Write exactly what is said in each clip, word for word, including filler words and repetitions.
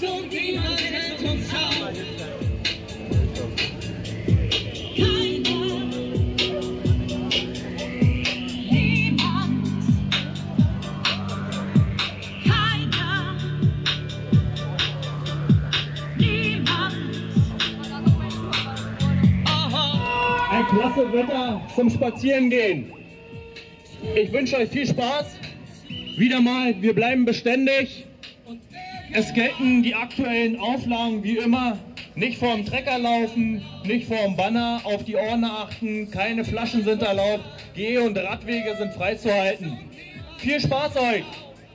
so niemand hält uns auf. Ein klasse Wetter zum Spazierengehen. Ich wünsche euch viel Spaß. Wieder mal, wir bleiben beständig. Es gelten die aktuellen Auflagen wie immer. Nicht vorm Trecker laufen, nicht vorm Banner, auf die Ordner achten, keine Flaschen sind erlaubt, Geh- und Radwege sind freizuhalten. Viel Spaß euch!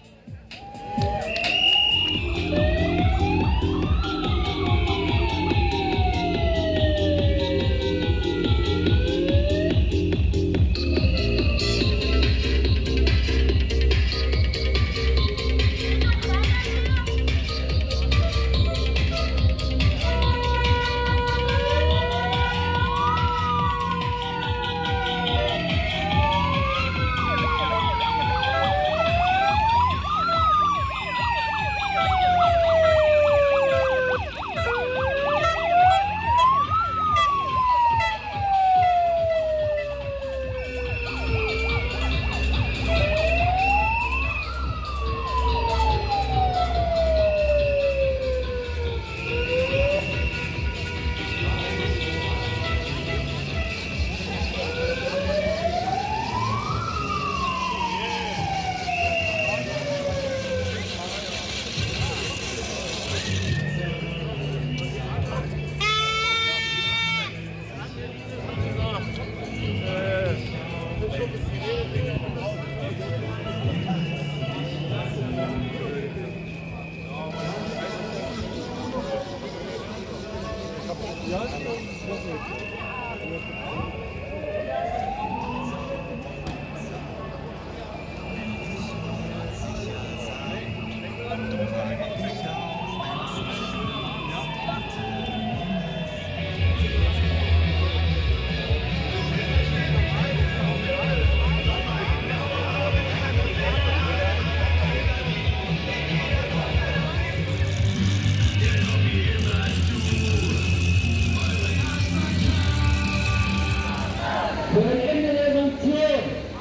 Für ein Ende der Sanktionen,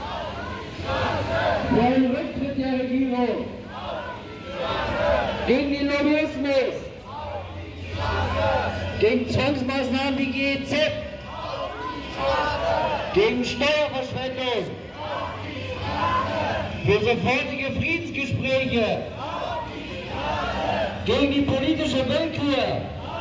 für einen Rücktritt der Regierung, gegen den Lobbyismus, gegen Zwangsmaßnahmen wie G E Z, gegen Steuerverschwendung, für sofortige Friedensgespräche, gegen die politische Willkür.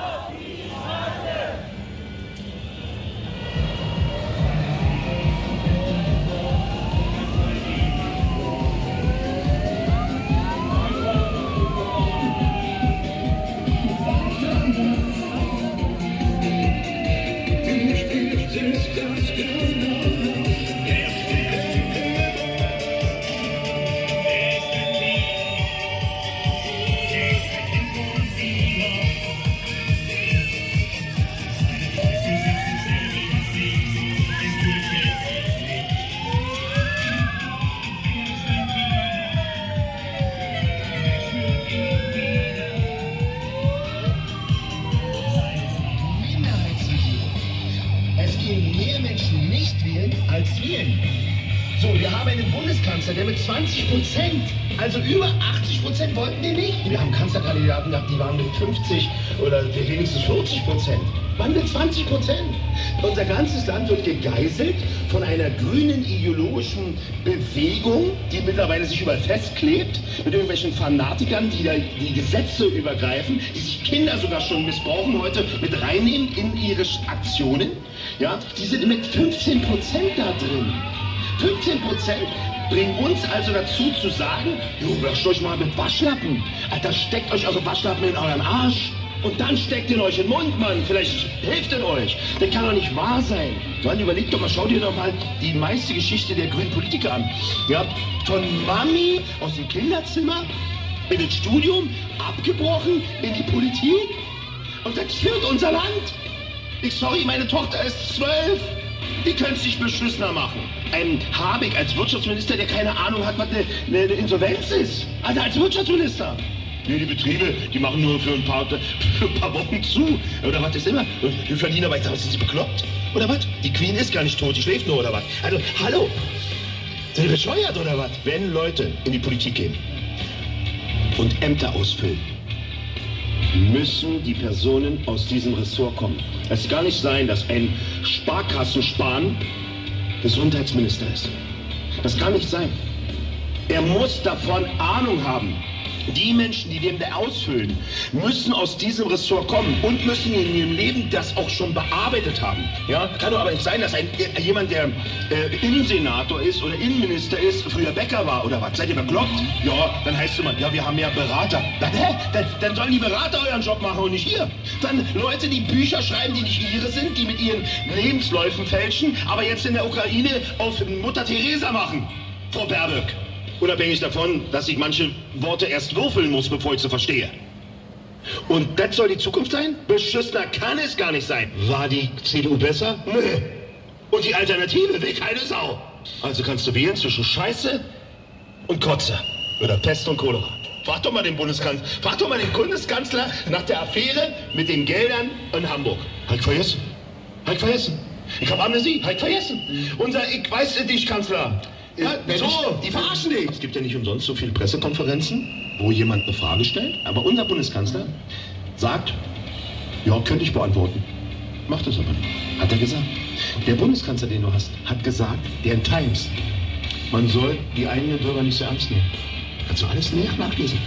Als wählen. So, wir haben einen Bundeskanzler, der mit zwanzig Prozent, also über achtzig Prozent wollten den nicht. Wir haben Kanzlerkandidaten gehabt, die waren mit fünfzig oder wenigstens vierzig Prozent. Waren mit zwanzig Prozent. Unser ganzes Land wird gegeißelt von einer grünen ideologischen Bewegung, die mittlerweile sich überall festklebt, mit irgendwelchen Fanatikern, die da die Gesetze übergreifen, die sich Kinder sogar schon missbrauchen, heute mit reinnehmen in ihre Aktionen. Ja, die sind mit fünfzehn Prozent da drin. fünfzehn Prozent bringen uns also dazu zu sagen, jo, wascht euch mal mit Waschlappen. Alter, steckt euch eure Waschlappen in euren Arsch. Und dann steckt in euch in den Mund, Mann. Vielleicht hilft es euch. Das kann doch nicht wahr sein. Mann, überlegt doch mal, schau dir doch mal die meiste Geschichte der grünen Politiker an. Ja, von Mami aus dem Kinderzimmer in das Studium, abgebrochen in die Politik. Und das führt unser Land. Ich, sorry, meine Tochter ist zwölf. Die können es nicht beschissener machen. Ein Habeck als Wirtschaftsminister, der keine Ahnung hat, was eine, eine Insolvenz ist. Also als Wirtschaftsminister. Nee, die Betriebe, die machen nur für ein paar, für ein paar Wochen zu. Oder was ist immer? Die verdienen aber, sind sie bekloppt? Oder was? Die Queen ist gar nicht tot, die schläft nur, oder was? Also, hallo? Sind die bescheuert, oder was? Wenn Leute in die Politik gehen und Ämter ausfüllen, müssen die Personen aus diesem Ressort kommen. Es kann gar nicht sein, dass ein Sparkassenspahn Gesundheitsminister ist. Das kann nicht sein. Er muss davon Ahnung haben. Die Menschen, die den ausfüllen, müssen aus diesem Ressort kommen und müssen in ihrem Leben das auch schon bearbeitet haben. Ja? Kann doch aber nicht sein, dass ein, jemand, der äh, Innensenator ist oder Innenminister ist, früher Bäcker war oder was. Seid ihr bekloppt? Ja, dann heißt es immer, ja, wir haben ja Berater. Dann, hä? Dann, dann sollen die Berater euren Job machen und nicht ihr. Dann Leute, die Bücher schreiben, die nicht ihre sind, die mit ihren Lebensläufen fälschen, aber jetzt in der Ukraine auf Mutter Teresa machen. Frau Baerbock. Unabhängig davon, dass ich manche Worte erst würfeln muss, bevor ich sie verstehe. Und das soll die Zukunft sein? Beschissener kann es gar nicht sein. War die C D U besser? Nö. Und die Alternative will keine Sau. Also kannst du wählen zwischen Scheiße und Kotze. Oder Pest und Cholera. Frag doch mal den Bundeskanzler, frag doch mal den Bundeskanzler nach der Affäre mit den Geldern in Hamburg. Halt vergessen. Halt vergessen. Ich hab Amnesie. Halt vergessen. Unser, ich weiß nicht, Kanzler. Ja, so, die verarschen dich. Es gibt ja nicht umsonst so viele Pressekonferenzen, wo jemand eine Frage stellt. Aber unser Bundeskanzler sagt, ja, könnte ich beantworten. Macht das aber nicht. Hat er gesagt. Der Bundeskanzler, den du hast, hat gesagt, der in Times, man soll die eigenen Bürger nicht so ernst nehmen. Kannst du alles nachlesen.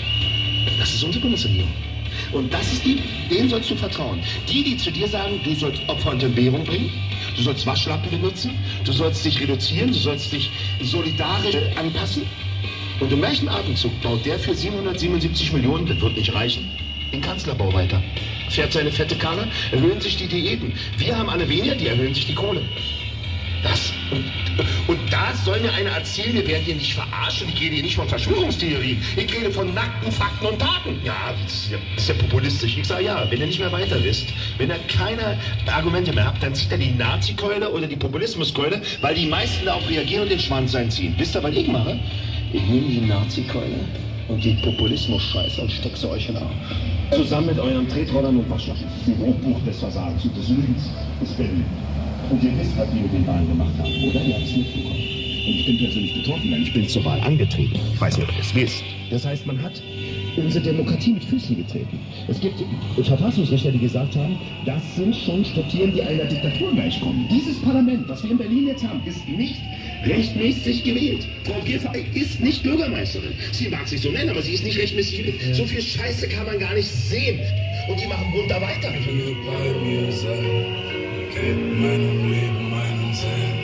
Das ist unsere Bundesregierung. Und das ist die, denen sollst du vertrauen. Die, die zu dir sagen, du sollst Opfer und Entbehrung bringen, du sollst Waschlappen benutzen, du sollst dich reduzieren, du sollst dich solidarisch anpassen. Und im gleichen Atemzug baut der für siebenhundertsiebenundsiebzig Millionen, das wird nicht reichen, den Kanzlerbau weiter. Fährt seine fette Karre, erhöhen sich die Diäten. Wir haben alle weniger, die erhöhen sich die Kohle. Das, und, und da soll mir einer erzählen, wir werden hier nicht verarschen. Ich rede hier nicht von Verschwörungstheorien. Ich rede von nackten Fakten und Taten. Ja, das ist ja, das ist ja populistisch. Ich sage ja, wenn ihr nicht mehr weiter wisst, wenn ihr keine Argumente mehr habt, dann zieht er die Nazi-Keule oder die Populismuskeule, weil die meisten darauf reagieren und den Schwanz einziehen. Wisst ihr, was ich mache? Ich nehme die Nazi-Keule und die Populismus-Scheiße und stecke sie euch in den Arsch. Zusammen mit euren Tretrollern und Waschlappen. Die Hochbuch des Versagens und des Lügens ist Berlin. Und ihr wisst, was die mit den Wahlen gemacht haben, oder? Ihr habt es mitbekommen. Und ich bin persönlich betroffen, denn ich bin zur Wahl angetreten. Ich weiß nicht, ob ihr das wisst. Das heißt, man hat unsere Demokratie mit Füßen getreten. Es gibt Verfassungsrechtler, die gesagt haben, das sind schon Strukturen, die einer Diktatur gleichkommen. Dieses Parlament, was wir in Berlin jetzt haben, ist nicht rechtmäßig gewählt. Frau Giffey ist nicht Bürgermeisterin. Sie mag sich so nennen, aber sie ist nicht rechtmäßig gewählt. Ja. So viel Scheiße kann man gar nicht sehen. Und die machen munter weiter. Wenn ihr bei mir seid, gebt meinem Leben meinen Sinn.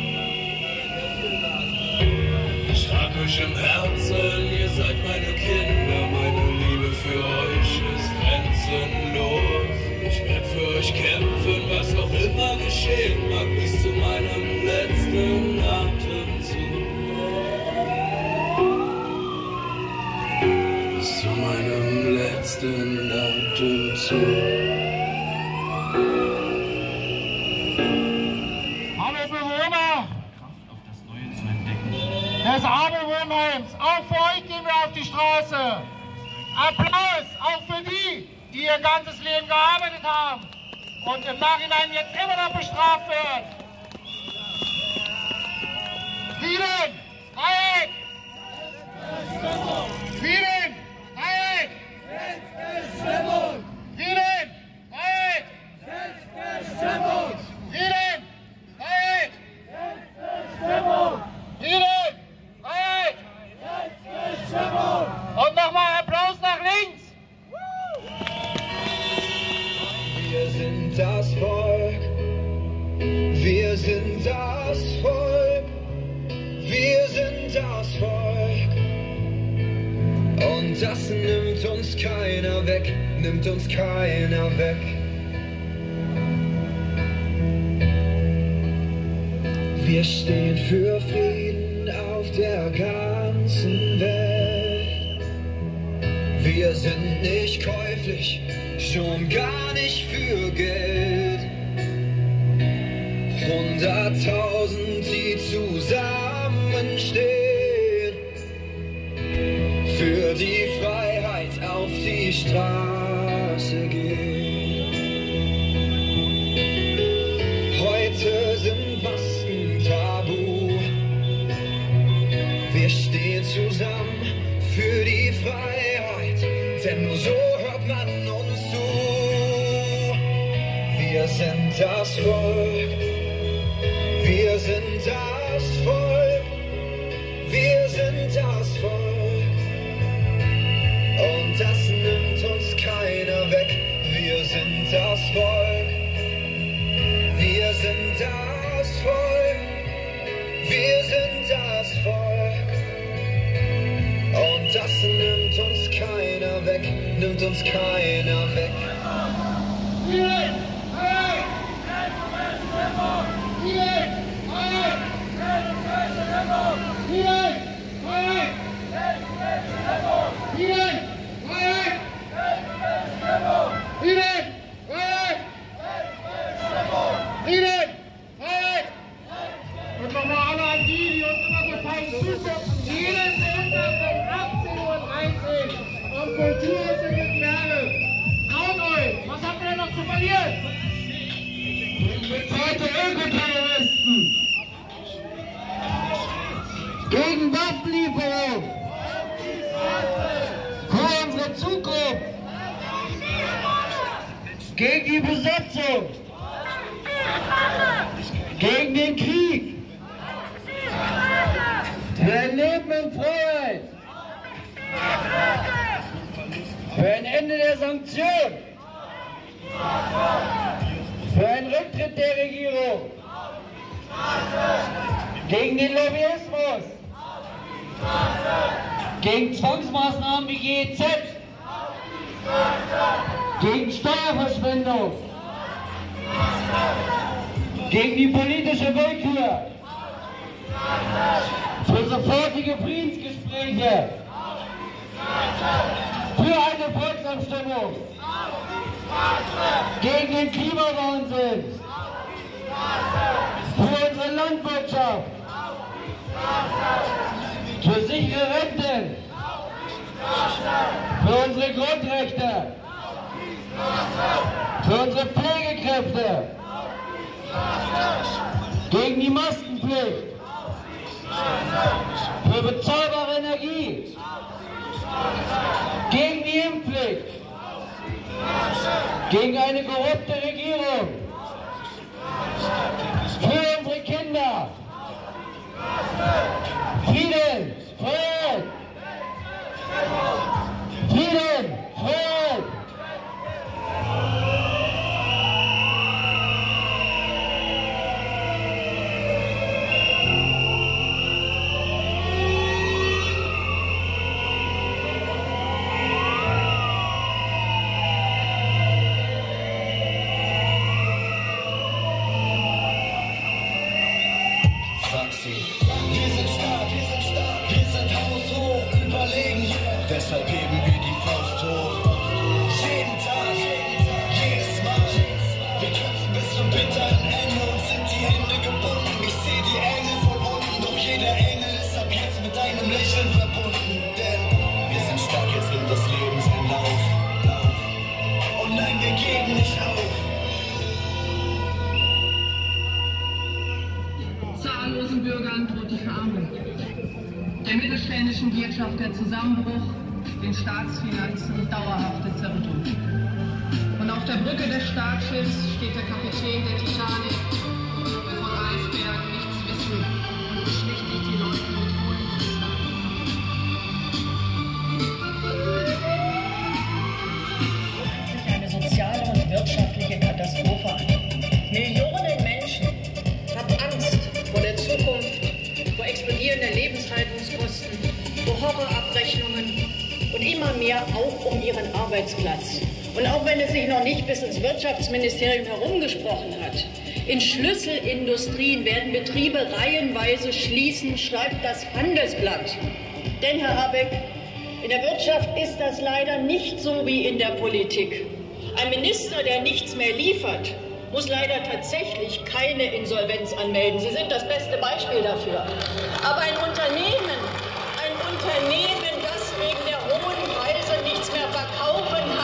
Ich trag euch im Herzen, ihr seid meine Kinder, meine Liebe für euch ist grenzenlos. Ich werd für euch kämpfen, was auch immer geschehen mag, bis zu meinem letzten Atemzug. Bis zu meinem letzten Atemzug. Des Abel-Wohnheims, auch für euch gehen wir auf die Straße. Applaus auch für die, die ihr ganzes Leben gearbeitet haben und im Nachhinein jetzt immer noch bestraft werden. Frieden, Freiheit! Frieden, Freiheit! Selbstbestimmung! Frieden, Freiheit! Selbstbestimmung! Frieden, Freiheit! Selbstbestimmung! Frieden! Und nochmal Applaus nach links! Wir sind das Volk, wir sind das Volk, wir sind das Volk. Und das nimmt uns keiner weg, nimmt uns keiner weg. Wir stehen für Frieden auf der ganzen Welt. Wir sind nicht käuflich, schon gar nicht für Geld. Hunderttausend, die zusammenstehen, für die Freiheit Straße gehen. Heute sind Masken tabu. Wir stehen zusammen für die Freiheit, denn nur so hört man uns zu. Wir sind das Volk, wir sind das Volk, wir sind das Volk. Und das nimmt uns keiner weg. Wir sind das Volk, wir sind das Volk, wir sind das Volk. Und das nimmt uns keiner weg, nimmt uns keiner weg. Und nochmal alle an die, die uns immer so fein zugucken. Jeden Montag um achtzehn Uhr dreißig am Kulturhaus in Berge. Traut euch! Was habt ihr denn noch zu verlieren? Bezahlte Ökoterroristen! Gegen Waffenlieferung! Für unsere Zukunft! Gegen die Besetzung! Gegen den Krieg! Für ein Leben in Freiheit! Für ein Ende der Sanktionen! Für einen Rücktritt der Regierung! Gegen den Lobbyismus! Gegen Zwangsmaßnahmen wie G E Z! Gegen Steuerverschwendung! Gegen die politische Willkür! Für sofortige Friedensgespräche! Für eine Volksabstimmung! Gegen den Klimawahnsinn! Für unsere Landwirtschaft! Für sichere Renten! Für unsere Grundrechte! Für unsere Pflegekräfte! Gegen die Maskenpflicht! Für bezahlbare Energie! Gegen die Impfpflicht! Gegen eine korrupte Regierung! Für unsere Kinder! Frieden! Freiheit! Frieden! Freiheit! Deshalb heben wir die Faust hoch. Jeden Tag, jedes Mal. Wir kämpfen bis zum bitteren Ende und sind die Hände gebunden. Ich sehe die Engel von unten, doch jeder Engel ist ab jetzt mit einem Lächeln verbunden. Denn wir sind stark, jetzt nimmt das Leben seinen Lauf. Und nein, wir geben nicht auf. Zahllosen Bürgern droht die Verarmung. Der mittelständischen Wirtschaft der Zusammenbruch, den Staatsfinanzen dauerhafte Zerrüttung. Und auf der Brücke des Staatsschiffs steht der Kapitän der Titanic, will von Eisbergen nichts wissen und beschwichtigt die Leute mit hohlen Sich eine soziale und wirtschaftliche Katastrophe an. Millionen Menschen haben Angst vor der Zukunft, vor explodierender Lebenshaltungskosten, vor Horrorabrechnungen und immer mehr auch um ihren Arbeitsplatz. Und auch wenn es sich noch nicht bis ins Wirtschaftsministerium herumgesprochen hat, in Schlüsselindustrien werden Betriebe reihenweise schließen, schreibt das Handelsblatt. Denn, Herr Habeck, in der Wirtschaft ist das leider nicht so wie in der Politik. Ein Minister, der nichts mehr liefert, muss leider tatsächlich keine Insolvenz anmelden. Sie sind das beste Beispiel dafür. Aber ein Unternehmen, ein Unternehmen, das wegen der hohen Preise nichts mehr verkaufen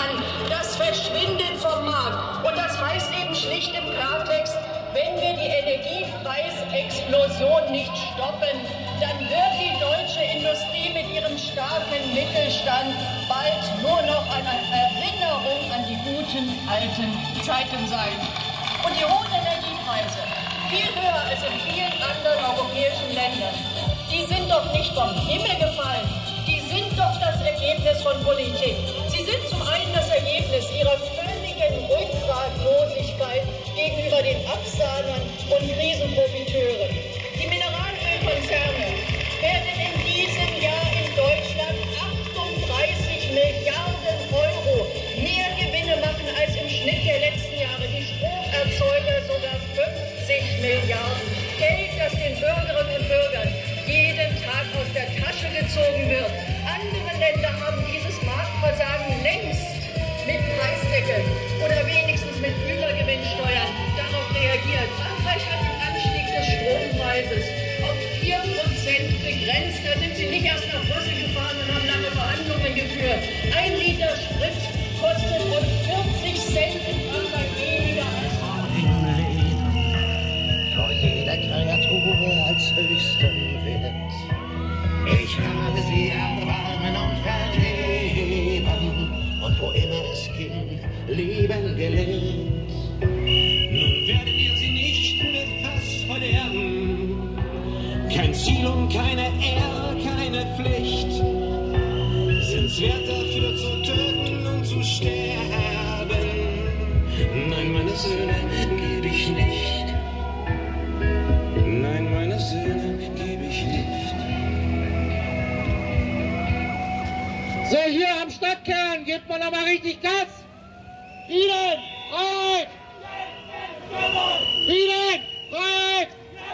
Preisexplosion nicht stoppen, dann wird die deutsche Industrie mit ihrem starken Mittelstand bald nur noch eine Erinnerung an die guten alten Zeiten sein. Und die hohen Energiepreise, viel höher als in vielen anderen europäischen Ländern, die sind doch nicht vom Himmel gefallen. Die sind doch das Ergebnis von Politik. Sie sind zum einen das Ergebnis ihrer völligen Rückgratlosigkeit gegenüber den Absahnern und Krisenprofiteuren. Die Mineralölkonzerne werden in diesem Jahr in Deutschland achtunddreißig Milliarden Euro mehr Gewinne machen als im Schnitt der letzten Jahre. Die Stromerzeuger sogar fünfzig Milliarden. Geld, das den Bürgerinnen und Bürgern jeden Tag aus der Tasche gezogen wird. Andere Länder haben dieses Marktversagen längst mit Preisdeckeln oder wenigstens mit Übergewinnsteuern darauf reagiert. Frankreich hat den Anstieg des Strompreises auf vier Prozent begrenzt. Da sind sie nicht erst nach Brüssel gefahren und haben lange Verhandlungen geführt. Ein Liter Sprit kostet rund vierzig Cent in Frankreich weniger als im Leben vor jeder Kreatur als höchsten Wert. Ich habe sie erbarmen und vergeben und wo immer es ging, lieben gelernt. Nun werden wir sie nicht mit Hass verderben. Kein Ziel und keine Ehre, keine Pflicht. Sind's wert dafür zu töten und zu sterben. Nein, meine Söhne gebe ich nicht. Nein, meine Söhne gebe ich nicht. So, hier am Stadtkern gibt man aber richtig Gas. Frieden, Freiheit! Frieden, Freiheit!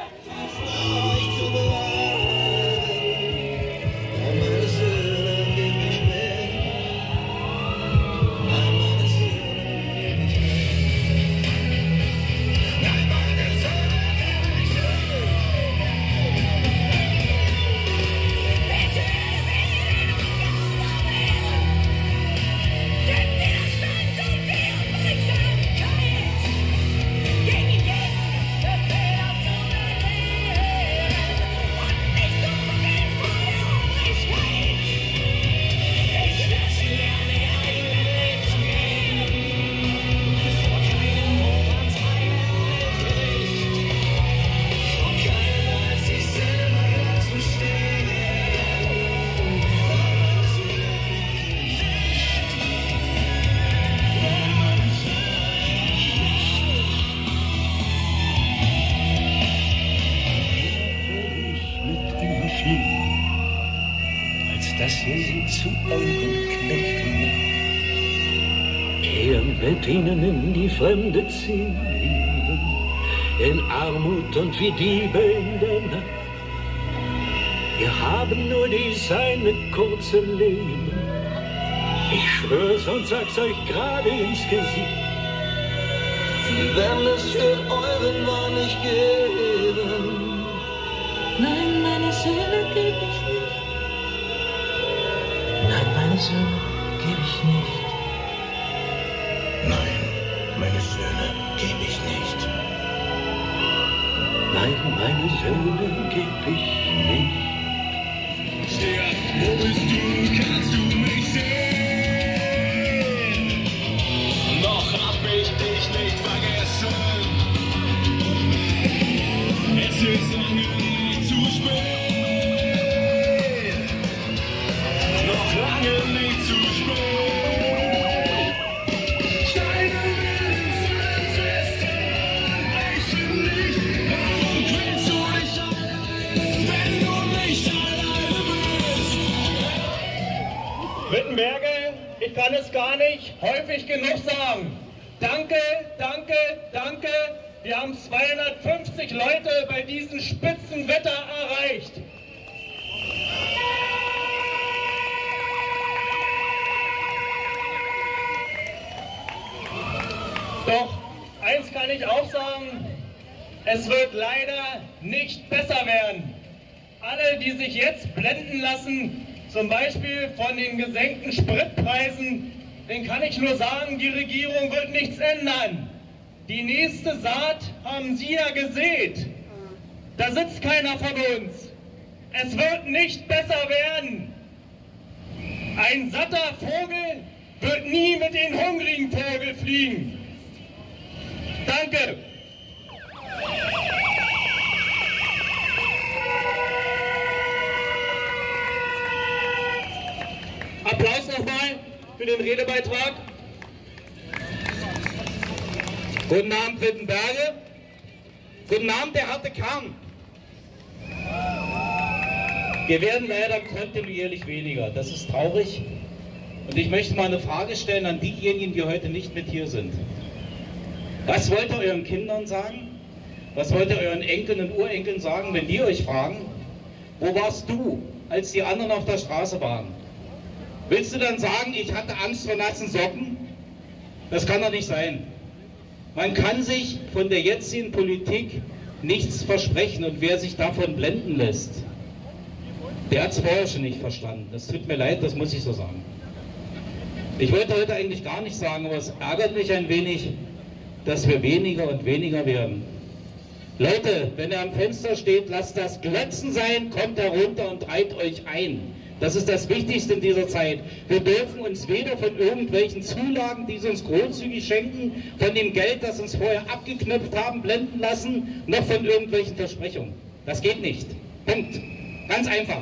dass ihr sie zu euren Knechten macht. Er wird ihnen in die Fremde ziehen, in Armut und wie Diebe in der Nacht. Wir haben nur dies eine kurze Leben, ich schwör's und sag's euch gerade ins Gesicht. Sie werden es für euren Mann nicht geben. Nein, meine Söhne geb ich nicht. Nein, meine Söhne geb ich nicht. Nein, meine Söhne geb ich nicht. Nein, meine Söhne geb ich nicht. Steher, wo bist du? Kannst du mich sehen? Noch hab ich dich nicht vergessen. Es ist lange nicht zu spät. Noch lange nicht zu spät. Steine werden fallen fest an brechen nicht. Warum quälst du dich allein, wenn du nicht alleine bist? Wittenberge, ich kann es gar nicht häufig genug sagen. Danke, danke, danke. Wir haben zweihundertfünfzig Leute bei diesem Spitzenwetter erreicht. Doch eins kann ich auch sagen, es wird leider nicht besser werden. Alle, die sich jetzt blenden lassen, zum Beispiel von den gesenkten Spritpreisen, den kann ich nur sagen, die Regierung wird nichts ändern. Die nächste Saat haben Sie ja gesät. Da sitzt keiner von uns. Es wird nicht besser werden. Ein satter Vogel wird nie mit den hungrigen Vogel fliegen. Danke. Applaus nochmal für den Redebeitrag. Guten Abend, Wittenberge. Guten Abend, der harte Kern. Wir werden leider kontinuierlich weniger. Das ist traurig. Und ich möchte mal eine Frage stellen an diejenigen, die heute nicht mit hier sind. Was wollt ihr euren Kindern sagen? Was wollt ihr euren Enkeln und Urenkeln sagen, wenn die euch fragen, wo warst du, als die anderen auf der Straße waren? Willst du dann sagen, ich hatte Angst vor nassen Socken? Das kann doch nicht sein. Man kann sich von der jetzigen Politik nichts versprechen und wer sich davon blenden lässt, der hat es vorher schon nicht verstanden. Das tut mir leid, das muss ich so sagen. Ich wollte heute eigentlich gar nicht sagen, aber es ärgert mich ein wenig, dass wir weniger und weniger werden. Leute, wenn ihr am Fenster steht, lasst das Glotzen sein, kommt herunter und treibt euch ein. Das ist das Wichtigste in dieser Zeit. Wir dürfen uns weder von irgendwelchen Zulagen, die sie uns großzügig schenken, von dem Geld, das uns vorher abgeknöpft haben, blenden lassen, noch von irgendwelchen Versprechungen. Das geht nicht. Punkt. Ganz einfach.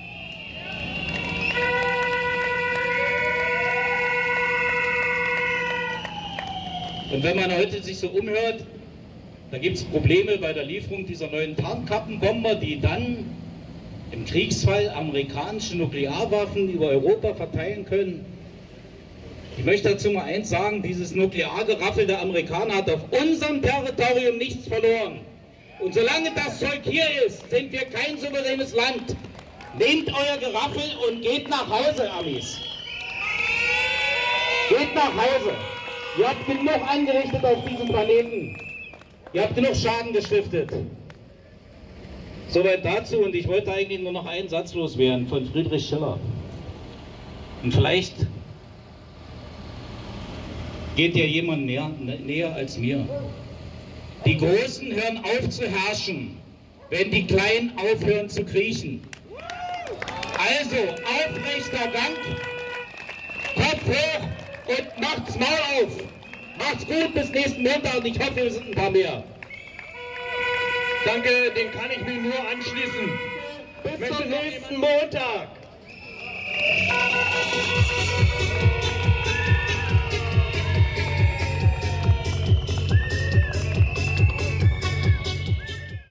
Und wenn man heute sich so umhört, da gibt es Probleme bei der Lieferung dieser neuen Tarnkappenbomber, die dann im Kriegsfall amerikanische Nuklearwaffen über Europa verteilen können. Ich möchte dazu mal eins sagen, dieses Nukleargeraffel der Amerikaner hat auf unserem Territorium nichts verloren. Und solange das Zeug hier ist, sind wir kein souveränes Land. Nehmt euer Geraffel und geht nach Hause, Amis. Geht nach Hause. Ihr habt genug angerichtet auf diesem Planeten. Ihr habt genug Schaden gestiftet. Soweit dazu, und ich wollte eigentlich nur noch einen Satz loswerden von Friedrich Schiller. Und vielleicht geht dir jemand näher, näher als mir. Die Großen hören auf zu herrschen, wenn die Kleinen aufhören zu kriechen. Also, aufrechter Gang, Kopf hoch und macht's Maul auf. Macht's gut, bis nächsten Montag und ich hoffe, wir sind ein paar mehr. Danke, dem kann ich mich nur anschließen. Bis zum nächsten Montag.